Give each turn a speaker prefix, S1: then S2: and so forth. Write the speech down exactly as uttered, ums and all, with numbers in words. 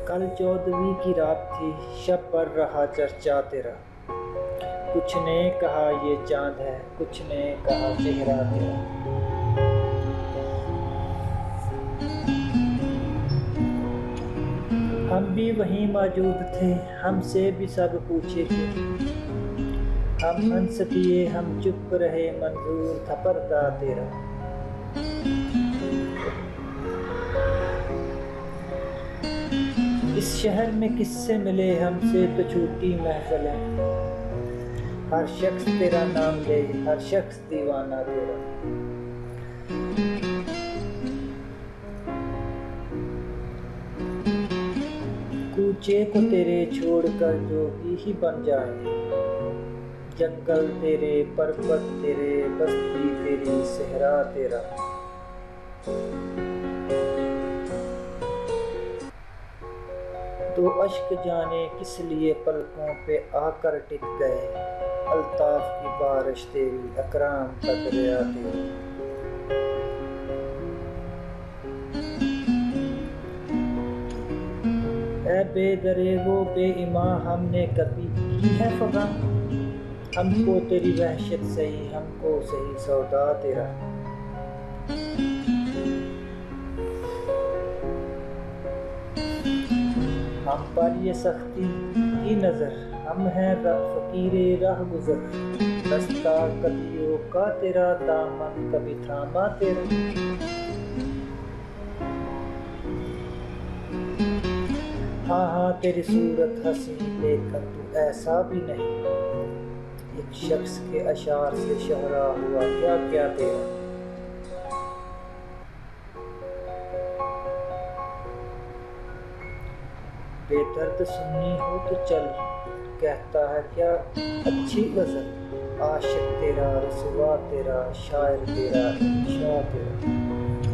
S1: कल चौदहवीं की रात थी, शब भर रहा चर्चा तेरा। कुछ ने कहा ये चांद है, कुछ ने कहा चेहरा तेरा। हम भी वहीं मौजूद थे, हमसे भी सब पूछे थे। हम हंस दिए, हम चुप रहे, मंजूर था पर्दा तेरा। इस शहर में किससे मिले, हमसे तो छूटी महफिलें। हर शख्स तेरा नाम ले, हर शख्स दीवाना तेरा। कूचे को तेरे छोड़कर जोगी ही बन जाए। जंगल तेरे, पर्वत तेरे, बस्ती तेरी, सहरा तेरा। तो अश्क जाने किस लिए पलकों पे आकर टिक गए। अल्ताफ की बारिश तेरी, अकराम का दरिया तेरी। ऐ बेदरे वो बेईमां, हमने कभी की है फगा। हमको तेरी वहशत सही, हमको सही सौदा तेरा। हम पर ये सख्ती की नजर, हम हैं फकीरे राह गुजर। रास्ता कदियों का तेरा, दामन कभी थामा तेरा। हाँ हाँ तेरी सूरत हंसी, लेकिन तू ऐसा भी नहीं। एक शख्स के अशार से शहरा हुआ क्या क्या तेरा। बेदर्द सुननी हो तो चल, कहता है क्या अच्छी गजल। आशिक तेरा, रसवा तेरा, शायर तेरा, इंशा तेरा।